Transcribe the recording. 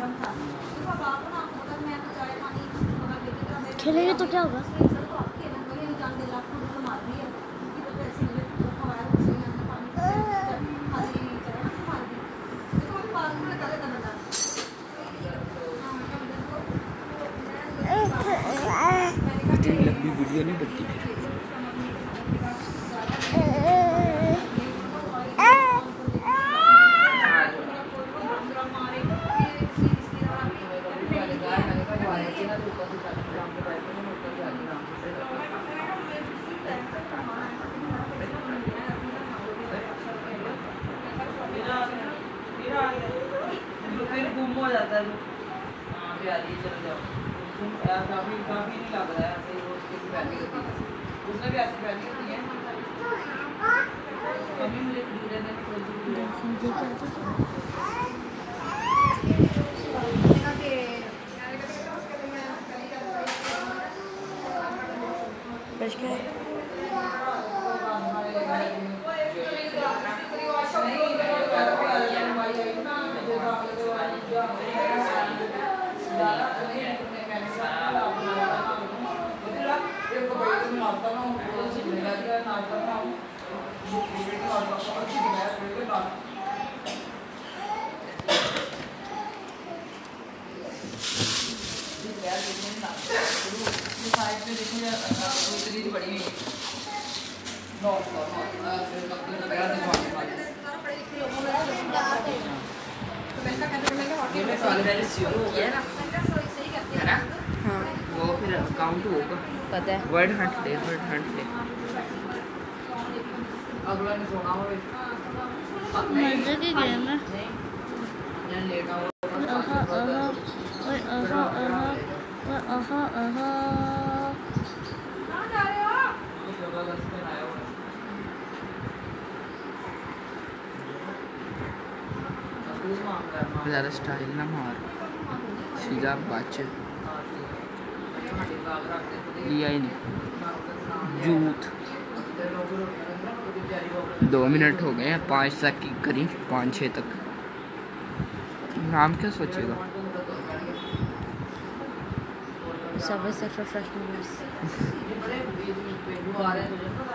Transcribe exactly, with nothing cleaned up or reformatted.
खेलेंगे तो क्या होगा? इतनी लंबी वीडियो नहीं बनती फिर। फिर गुम हो जाता है। हाँ प्यारी चल जाओ। काफी काफी नहीं लग रहा है ऐसे वो उसकी पहली होती है। उसने भी ऐसी पहली होती है। अभी मुझे दूसरे ने खोल बच गया। वो फिर काउंट होगा। पता है। वर्ड हंट ले, वर्ड हंट ले। अगला ने सोना हो मजे की गेम है। लेट आओ। आहा आहा ओए आहा आहा ओए आहा आहा। कहां जा रहे हो? जबरदस्त में आया हुआ ज़्यादा स्टाइल ना मार, सीधा बच। लिया ही नहीं जूत। दो मिनट हो गए हैं, पाँच तक की करी, पाँच छः तक। नाम क्या सोचेगा? Subway surfer fresh moments.